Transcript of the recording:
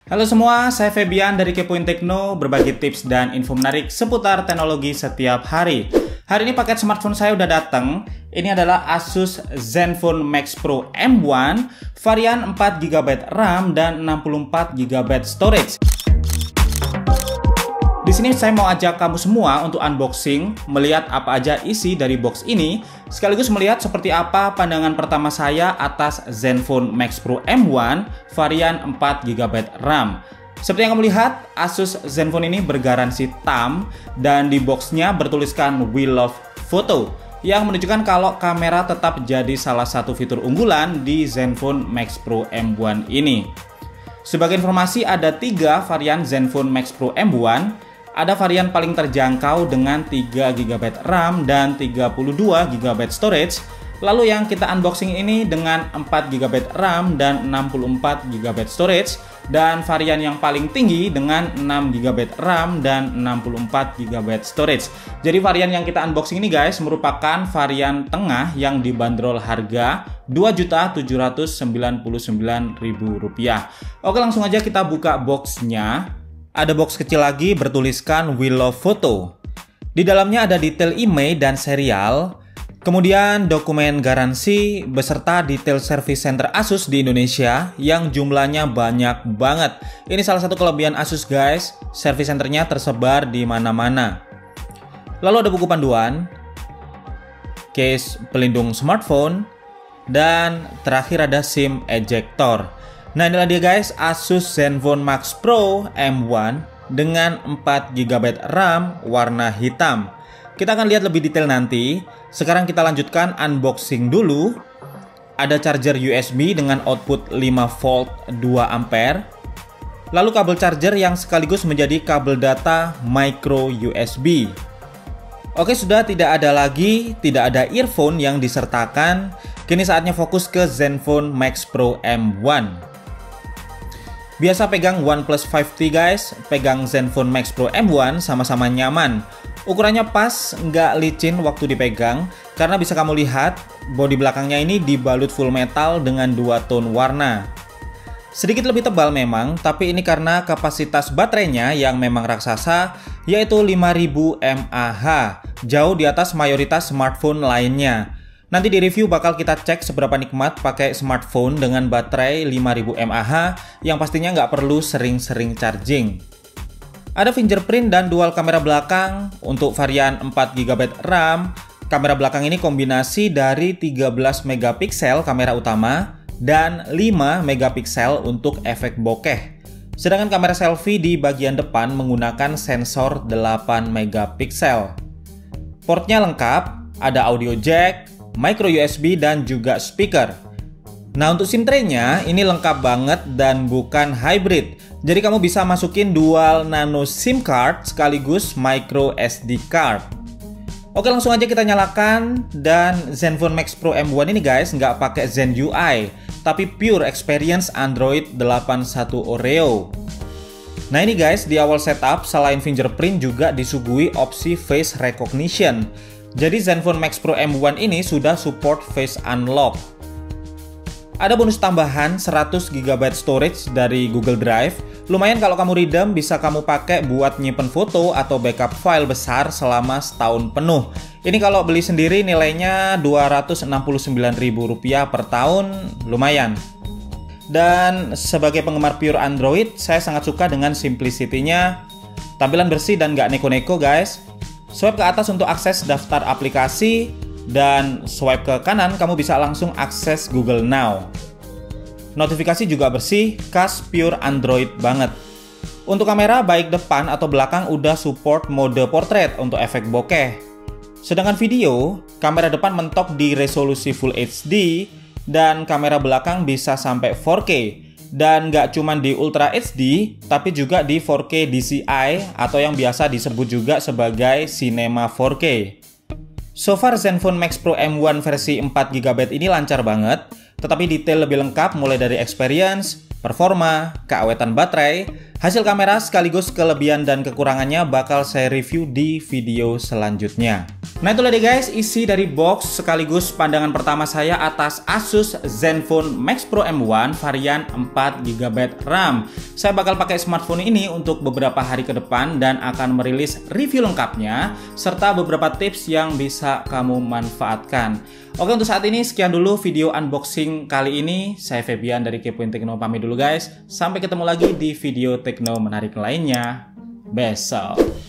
Halo semua, saya Febian dari Kepoin Tekno, berbagi tips dan info menarik seputar teknologi setiap hari. Hari ini paket smartphone saya udah datang. Ini adalah Asus Zenfone Max Pro M1, varian 4GB RAM dan 64GB storage. Di sini saya mau ajak kamu semua untuk unboxing, melihat apa aja isi dari box ini, sekaligus melihat seperti apa pandangan pertama saya atas Zenfone Max Pro M1 varian 4GB RAM. Seperti yang kamu lihat, Asus Zenfone ini bergaransi TAM dan di boxnya bertuliskan We Love Photo yang menunjukkan kalau kamera tetap jadi salah satu fitur unggulan di Zenfone Max Pro M1 ini. Sebagai informasi, ada 3 varian Zenfone Max Pro M1. Ada varian paling terjangkau dengan 3GB RAM dan 32GB storage. Lalu yang kita unboxing ini dengan 4GB RAM dan 64GB storage. Dan varian yang paling tinggi dengan 6GB RAM dan 64GB storage. Jadi varian yang kita unboxing ini guys merupakan varian tengah yang dibanderol harga Rp2.799.000. Oke, langsung aja kita buka boxnya. Ada box kecil lagi bertuliskan We Love Photo. Di dalamnya ada detail IMEI dan serial, kemudian dokumen garansi beserta detail service center Asus di Indonesia yang jumlahnya banyak banget. Ini salah satu kelebihan Asus guys, service centernya tersebar di mana-mana. Lalu ada buku panduan, case pelindung smartphone, dan terakhir ada SIM ejector. Nah, inilah dia guys, Asus Zenfone Max Pro M1 dengan 4GB RAM warna hitam. Kita akan lihat lebih detail nanti. Sekarang kita lanjutkan unboxing dulu. Ada charger USB dengan output 5V 2A. Lalu kabel charger yang sekaligus menjadi kabel data micro USB. Oke, sudah tidak ada earphone yang disertakan. Kini saatnya fokus ke Zenfone Max Pro M1. Biasa pegang OnePlus 5T guys, pegang Zenfone Max Pro M1 sama-sama nyaman. Ukurannya pas, nggak licin waktu dipegang, karena bisa kamu lihat, bodi belakangnya ini dibalut full metal dengan 2 tone warna. Sedikit lebih tebal memang, tapi ini karena kapasitas baterainya yang memang raksasa, yaitu 5000 mAh, jauh di atas mayoritas smartphone lainnya. Nanti di review bakal kita cek seberapa nikmat pakai smartphone dengan baterai 5000 mAh yang pastinya nggak perlu sering-sering charging. Ada fingerprint dan dual kamera belakang. Untuk varian 4GB RAM, kamera belakang ini kombinasi dari 13MP kamera utama dan 5MP untuk efek bokeh. Sedangkan kamera selfie di bagian depan menggunakan sensor 8MP. Portnya lengkap, ada audio jack, micro USB dan juga speaker. Nah, untuk SIM tray-nya ini lengkap banget dan bukan hybrid. Jadi kamu bisa masukin dual nano SIM card sekaligus micro SD card. Oke, langsung aja kita nyalakan. Dan Zenfone Max Pro M1 ini guys nggak pakai Zen UI, tapi pure experience Android 8.1 Oreo. Nah ini guys, di awal setup selain fingerprint juga disuguhi opsi face recognition. Jadi Zenfone Max Pro M1 ini sudah support face unlock. Ada bonus tambahan 100GB storage dari Google Drive. Lumayan kalau kamu redeem, bisa kamu pakai buat nyimpen foto atau backup file besar selama setahun penuh. Ini kalau beli sendiri nilainya Rp269.000 per tahun, lumayan. Dan sebagai penggemar pure Android, saya sangat suka dengan simplicity-nya. Tampilan bersih dan nggak neko-neko guys. Swipe ke atas untuk akses daftar aplikasi, dan swipe ke kanan kamu bisa langsung akses Google Now. Notifikasi juga bersih, khas pure Android banget. Untuk kamera baik depan atau belakang udah support mode portrait untuk efek bokeh. Sedangkan video, kamera depan mentok di resolusi Full HD dan kamera belakang bisa sampai 4K. Dan nggak cuma di Ultra HD, tapi juga di 4K DCI atau yang biasa disebut juga sebagai Cinema 4K. So far Zenfone Max Pro M1 versi 4GB ini lancar banget, tetapi detail lebih lengkap mulai dari experience, performa, keawetan baterai, Hasil kamera sekaligus kelebihan dan kekurangannya bakal saya review di video selanjutnya. Nah itulah deh guys isi dari box sekaligus pandangan pertama saya atas Asus Zenfone Max Pro M1 varian 4GB RAM. Saya bakal pakai smartphone ini untuk beberapa hari ke depan dan akan merilis review lengkapnya serta beberapa tips yang bisa kamu manfaatkan. Oke, untuk saat ini sekian dulu video unboxing kali ini. Saya Febian dari Kepoin Tekno pamit dulu guys. Sampai ketemu lagi di video Tekno menarik lainnya besok.